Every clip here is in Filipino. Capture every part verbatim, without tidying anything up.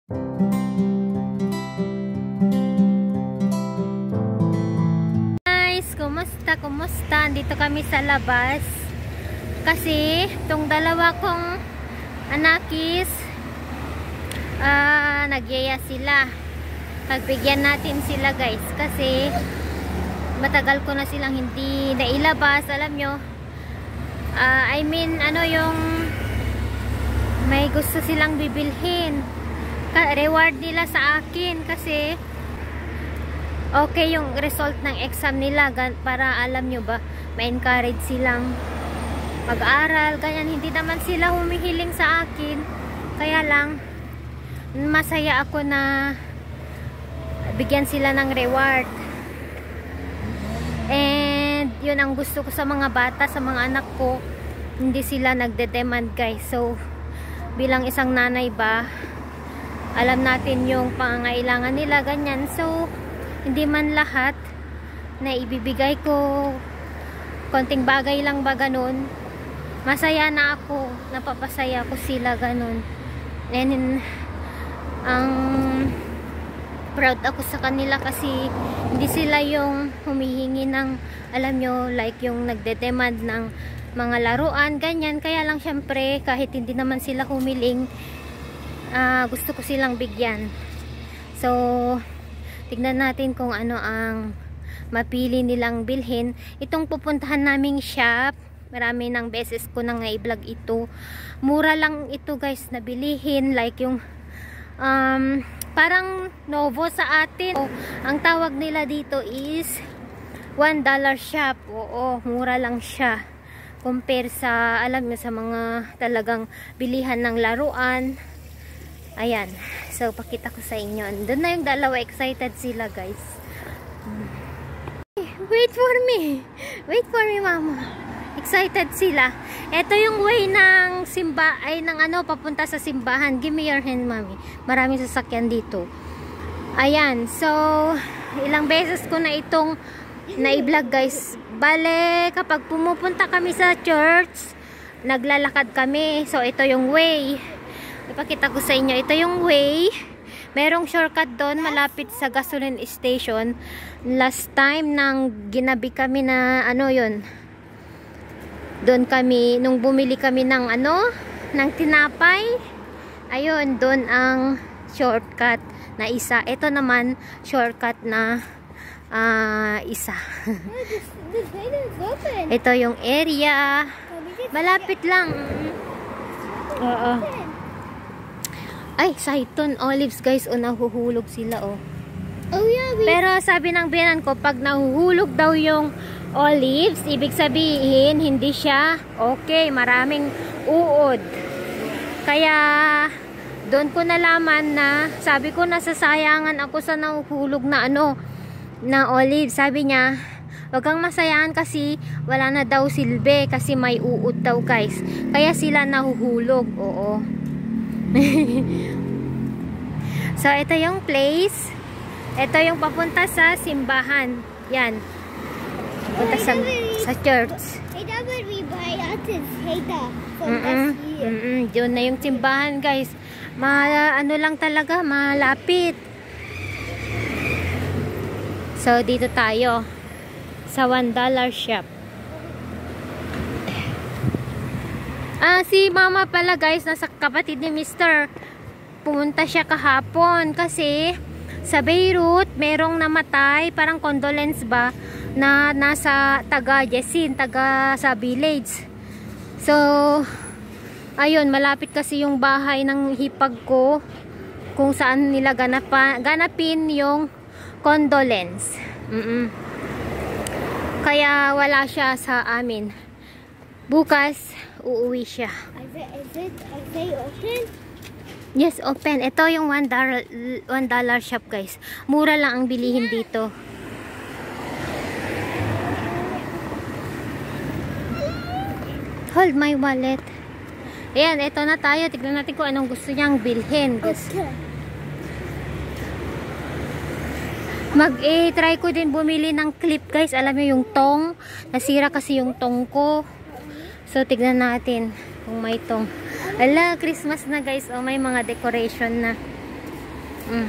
Guys, kumusta? Kumusta? Dito kami sa labas. Kasi, itong dalawa kong anakis, uh, nagyaya sila. Pagbigyan natin sila guys. Kasi, matagal ko na silang hindi nailabas. Alam nyo, uh, I mean, ano yung may gusto silang bibilhin. Reward nila sa akin kasi okay yung result ng exam nila para alam nyo ba, ma-encourage silang mag-aral, ganyan. Hindi naman sila humihiling sa akin, kaya lang masaya ako na bigyan sila ng reward. And yun ang gusto ko sa mga bata, sa mga anak ko, hindi sila nagde-demand guys. So bilang isang nanay ba, alam natin yung pangangailangan nila, ganyan. So hindi man lahat na ibibigay ko, konting bagay lang ba ganun, masaya na ako, napapasaya ko sila ganun. And ang proud ako sa kanila kasi hindi sila yung humihingi ng, alam nyo, like yung nagde-demand ng mga laruan, ganyan. Kaya lang syempre, kahit hindi naman sila humiling, uh, gusto ko silang bigyan. So tignan natin kung ano ang mapili nilang bilhin. Itong pupuntahan naming shop, marami ng beses ko nang i-vlog ito. Mura lang ito guys na bilihin, like yung um, parang Novo sa atin. So, ang tawag nila dito is one dollar shop. Oo, mura lang siya compare sa, alam nyo, sa mga talagang bilihan ng laruan. Ayan, so pakita ko sa inyo. Doon na yung dalawa, excited sila guys. Wait for me, wait for me mama. Excited sila. Ito yung way ng simba, ay ng ano, papunta sa simbahan. Give me your hand mami, maraming sasakyan dito. Ayan, so ilang beses ko na itong na-vlog guys. Bale, kapag pumupunta kami sa church, naglalakad kami. So ito yung way, ipakita ko sa inyo. Ito yung way, merong shortcut doon malapit sa gasoline station. Last time nang ginabi kami na ano yun, doon kami, nung bumili kami ng ano, ng tinapay, ayun, doon ang shortcut na isa. Ito naman shortcut na uh, isa. Ito yung area, malapit lang. Oo. Ay, Saiton Olives guys, o nahuhulog sila oh. Oh yeah, we... Pero sabi ng biyanan ko, pag nahuhulog daw yung olives, ibig sabihin hindi siya okay, maraming uod. Kaya doon ko nalaman na, sabi ko, nasasayangan ako sa nahuhulog na ano, na olives. Sabi niya, wag kang masayangan kasi wala na daw silbi kasi may uod daw guys, kaya sila nahuhulog. Oo. So ito yung place, ito yung papunta sa simbahan. Yan, papunta sa, sa church. Mm -mm. Mm -mm. Yun na yung simbahan guys. Ma ano lang talaga, malapit. So dito tayo sa one dollar shop. Ah, si mama pala guys, nasa kapatid ni mister. Pumunta siya kahapon kasi sa Beirut merong namatay, parang condolence ba, na nasa taga Yesin, taga sa village. So ayun, malapit kasi yung bahay ng hipag ko kung saan nila ganapa, ganapin yung condolence. Mm -mm. Kaya wala siya sa amin. Bukas uuwi siya. Is it, is it, is it open? Yes, open. Ito yung one dollar, one dollar shop guys. Mura lang ang bilihin dito. Hold my wallet. Ayan, ito na tayo. Tignan natin kung anong gusto niyang bilhin. Okay. Mag-try ko din bumili ng clip guys. Alam mo yung tong. Nasira kasi yung tong ko. So, tignan natin kung may tong. Ala, Christmas na guys. Oh, may mga decoration na. Mm.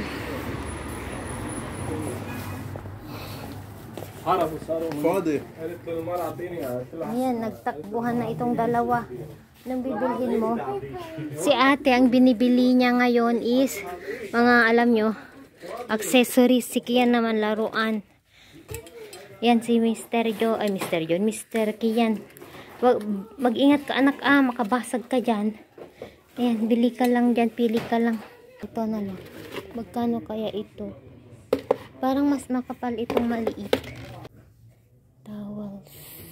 فاضي. Ayan, nagtakbuhan na itong dalawa. Anong bibilhin mo? Si ate, ang binibili niya ngayon is, mga alam nyo, accessories. Si Kian naman laruan. Yan si Mister Jo, ay Mister John, Mister Kian. Wag, mag-ingat ka anak, ah, makabasag ka dyan. Ayan, bili ka lang dyan, pili ka lang. Ito na lang. Magkano kaya ito? Parang mas makapal itong maliit. Towels.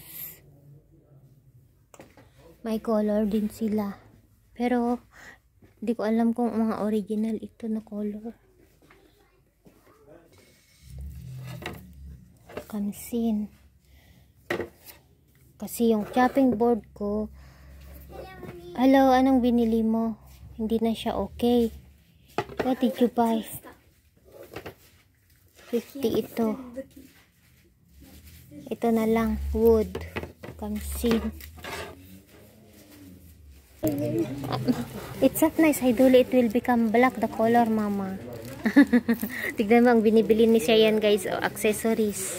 May color din sila. Pero, hindi ko alam kung mga original ito na color. Kamsin. Kasi yung chopping board ko, hello, anong binili mo? Hindi na siya okay. What did you buy? fifty ito. Ito na lang, wood. Kamsin. It's not nice. Idoli, it will become black the color, mama. Tignan mo ang binibili ni siya yan, guys. Oh, accessories.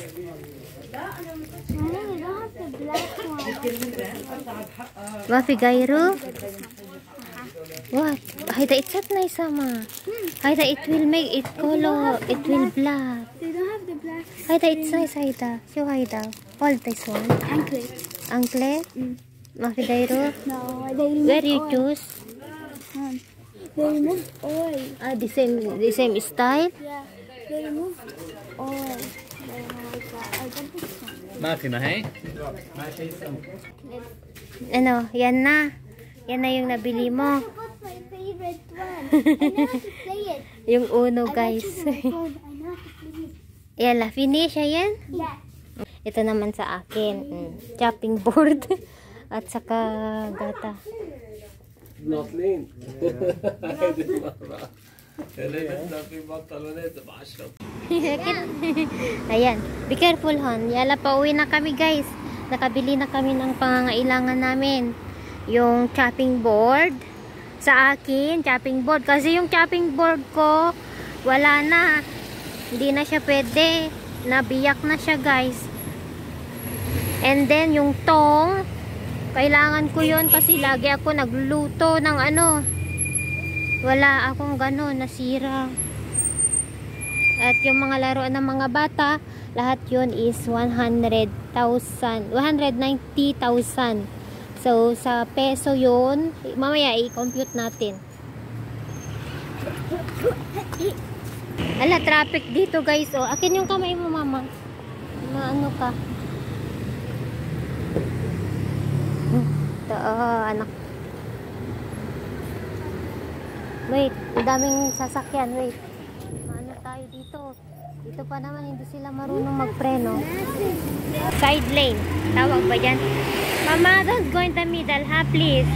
Wafi Gairo? What? Haida, it's not nice, mama. Haida, it will make it color. It will black. They don't have the black. Haida, it's nice, Haida. Show Haida. Hold this one. Anklet. Anklet? Mm. Wafi Gairo? No, they removed Where you oil. choose? Um, they removed oil. Ah, the same, the same style? Yeah, they removed oil. They removed that. I don't think so. máquina, hein? Ano, yan na. Yan na yung nabili mo. What's my favorite one? I know how to play it. Yung uno, I guys. like it on my phone. I know how to play it. Yan la, finish, ayan. Yeah. Ito naman sa akin. Mm, chopping board. At saka gata. Not lean. Ayan. Be careful, hon. Yala, pauwi na kami, guys. Nakabili na kami ng pangangailangan namin. Yung chopping board. Sa akin, chopping board. Kasi yung chopping board ko, wala na. Hindi na siya pwede. Nabiyak na siya, guys. And then, yung tong, kailangan ko yon kasi lagi ako nagluluto ng ano. Wala akong gano'n, nasira. At yung mga laruan ng mga bata, lahat yon is one hundred thousand, one hundred ninety thousand. So, sa peso yun, mamaya i-compute natin. Ala, traffic dito, guys. Oh, akin yung kamay mo, mama. Maano ka? Ito, oh, anak. Wait, ang daming sasakyan. Wait. Ano tayo dito? Dito pa naman, hindi sila marunong magpreno. Side lane. Tawag ba dyan? Mama, don't go in the middle, ha, please.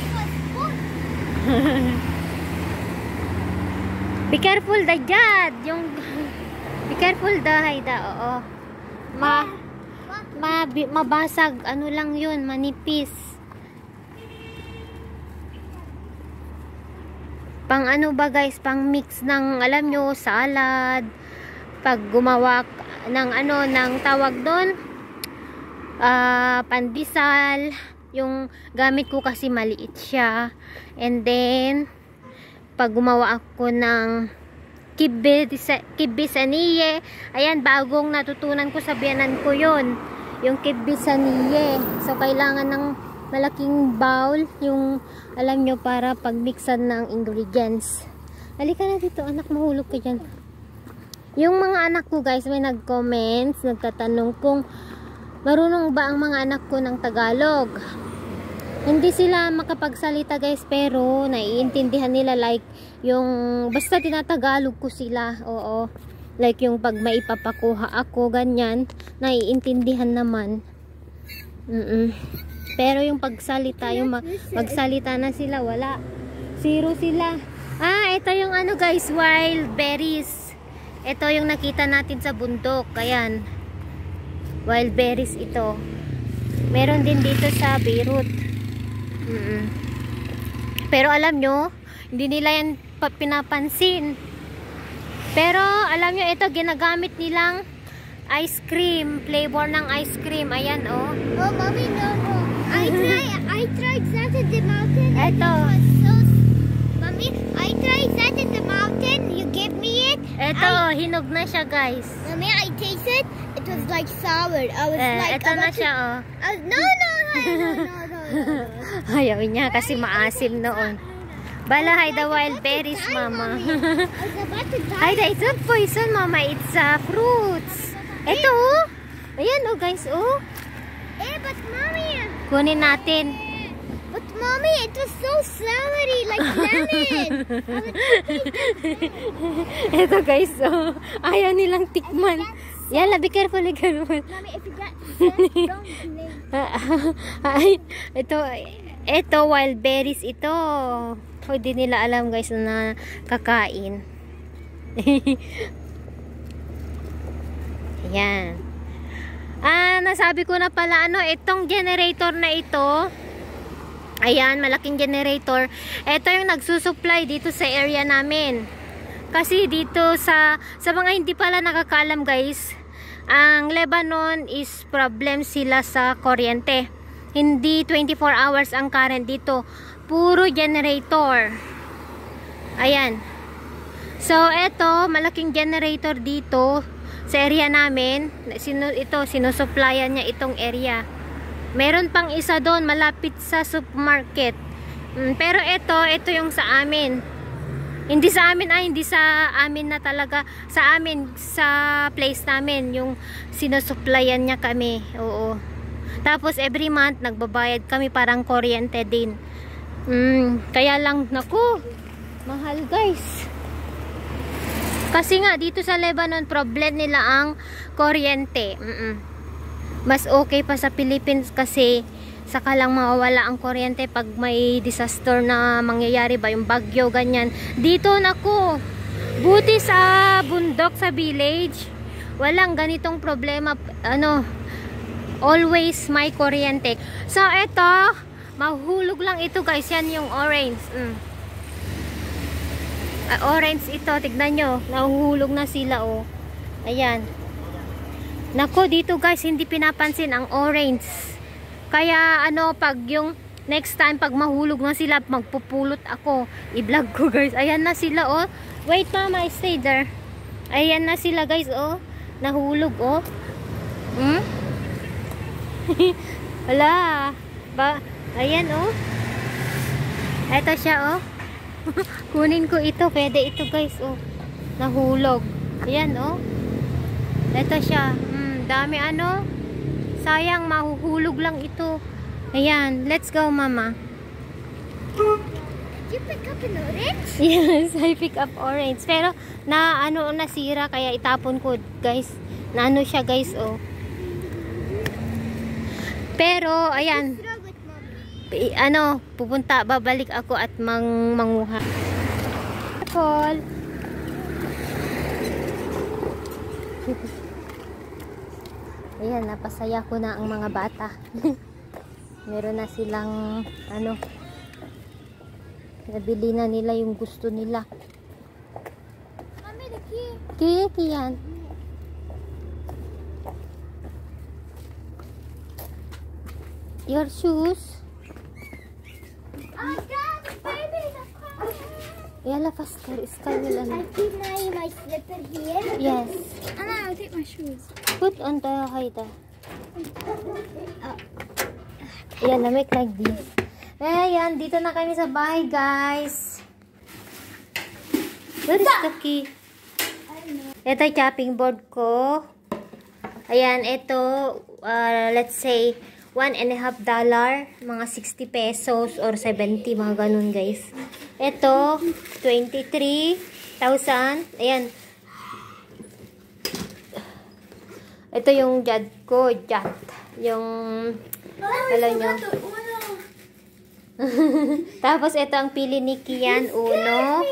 Be careful, the jad. Yung, be careful, the Haida. Oo. Ma, ma, mabasag. Ano lang yun, manipis. Pang ano ba, guys? Pang mix ng, alam nyo, salad. Pag gumawa ng ano, ng tawag doon, uh, pandesal. Yung gamit ko kasi maliit siya. And then, pag gumawa ako ng kibisaniye, ayan, bagong natutunan ko sa biyanan ko yun. Yung kibisaniye. So, kailangan ng malaking bowl, yung, alam nyo, para pagmixan ng ingredients. Halika na dito, anak, mahulog ka dyan. Yung mga anak ko, guys, may nag-comments, nagtatanong kung marunong ba ang mga anak ko ng Tagalog. Hindi sila makapagsalita, guys, pero naiintindihan nila, like yung basta tinatagalog ko sila. Oo, like yung pag maipapakuha ako, ganyan, naiintindihan naman. mm -mm. Pero yung pagsalita, yung mag magsalita na sila, wala, zero sila. Ah, ito yung ano, guys, wild berries. Ito yung nakita natin sa bundok. Ayan, wild berries ito. Meron din dito sa Beirut. Mm -mm. Pero alam nyo, hindi nila yan pinapansin. Pero, alam nyo, ito, ginagamit nilang ice cream. Flavor ng ice cream. Ayan, oh. Oh, mommy, no, no. I tried, I tried that in the mountain. And Ito. it was so, mommy, I tried that in the mountain. You gave me it. Ito, hinog na siya, guys. Mommy, I tasted. It was like sour. I was Eh, like, ito na about to- siya, oh. I was- no, no, no, no, no, no, no. Ayaw niya kasi maasim noon. Bala, hide the wild berries, mama. I was about to die. Hide, it's not poison, mama. It's uh, fruits. Ito, oh. Ayan, oh, guys, oh. Eh, but mommy, Kunin natin. but mommy, it was so soury, like lemon. I was Ito, guys, oh. Ayaw nilang tikman. Yala, be careful, be careful. Mommy, if you get sick, don't play. Ay, ito, ito, wild berries ito. Hindi nila alam, guys, na kakain. Ayan. Ah, nasabi ko na pala, ano, itong generator na ito, ayan, malaking generator. Ito yung nagsusupply dito sa area namin. Kasi dito sa, sa mga hindi pala nakakaalam, guys, ang Lebanon is problem sila sa kuryente. Hindi twenty-four hours ang current dito. Puro generator. Ayan. So, eto, malaking generator dito sa area namin. Sino, ito, sinusupplyan niya itong area. Meron pang isa doon, malapit sa supermarket. Mm, pero ito, ito yung sa amin. Hindi sa amin, ay, hindi sa amin na talaga. Sa amin, sa place namin, yung sinusupplyan niya kami. Oo. Tapos, every month, nagbabayad kami parang kuryente din. Mm, kaya lang, naku, mahal, guys. Kasi nga, dito sa Lebanon, problem nila ang kuryente. Mm-mm. Mas okay pa sa Philippines kasi saka lang mawawala ang kuryente pag may disaster na mangyayari ba, yung bagyo, ganyan. Dito, naku, buti sa bundok, sa village, walang ganitong problema. Ano, always may kuryente. So, eto, mahulog lang ito, guys. Yan yung orange. Mm. Uh, orange ito, tignan nyo, nahuhulog na sila, oh. Ayan. Nako, dito, guys, hindi pinapansin ang orange. Kaya, ano, pag yung next time, pag mahulog na sila, magpupulot ako. I-vlog ko, guys. Ayan na sila, oh. Wait, mama, stay there. Ayan na sila, guys, oh. Nahulog, oh. Hmm? Wala. Ba, ayan, oh. Ito siya, oh. Kunin ko ito. Pwede ito, guys, oh. Nahulog. Ayan, oh. Ito siya. Hmm, dami, ano. Sayang, mahuhulog lang ito. Ayan. Let's go, mama. Did you pick up an orange? Yes, I pick up orange. Pero, na, ano, nasira. Kaya itapon ko, guys. Na, ano siya, guys, oh. Pero, ayan. Throw it, mommy. I- ano, pupunta, babalik ako at mang manguha. Apple. Ayan, napasaya ko na ang mga bata. Meron na silang, ano, nabili na nila yung gusto nila. Mommy, the key. Cake yan. Your shoes. Oh, God, baby, the car. Yala, faster. Sky will I ano. keep my, my slipper here. Yes. And then I'll take my shoes. Put on the Haida. Oh. Ayan, make like this. Ayan, dito na kami sa bahay, guys. Where is the key? Ito yung chopping board ko. Ayan, ito, uh, let's say, one and a half dollar, mga sixty pesos or seventy, mga ganun, guys. Ito, twenty-three thousand. Ayan. Ito yung jad ko, jat. Yung, alam nyo. Tapos, ito ang pili ni Kian, uno.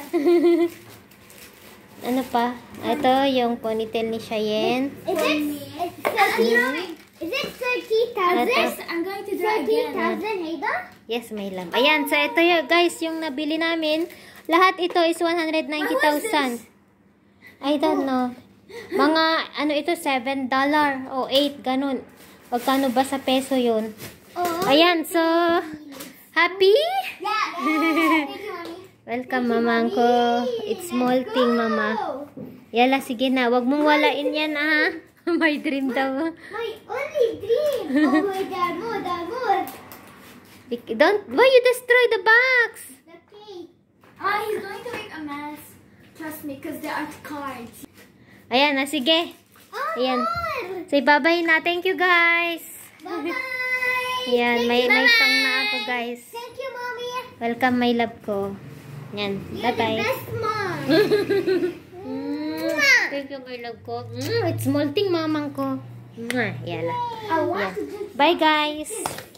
Ano pa? Ito, yung ponytail ni Cheyenne. Is it, is, is it thirty thousand? I'm going to do it again. thirty thousand, Haida? Yes, may lamp. Ayan, so ito yung, guys, yung nabili namin. Lahat ito is one hundred ninety thousand. I don't know. Mga, ano ito, seven dollars o eight, ganun. Pagkano ba sa peso yun? Oh. Ayan, so, happy? Yeah. Thank you, mommy. Welcome, mamang ko. It's small thing, mama. Yala, sige na. Wag mong walain yan, ah. My dream daw. My only dream. Oh, my dad, more, dad, more. Don't, why you destroy the box? The cake. Oh, he's going to make a mess. Trust me, because there are cards. Ayan na, sige. Oh, Ayan. more. Say bye-bye na. Thank you, guys. Bye-bye. Ayan, Thank may, you, may bye-bye. song na ako, guys. Thank you, mommy. Welcome, my love ko. Yan. You're the Bye-bye. best mom. Mm, thank you, my love ko. Mm, it's small thing, mamang ko. Mwah, yala. I want Yeah. to do Bye, guys.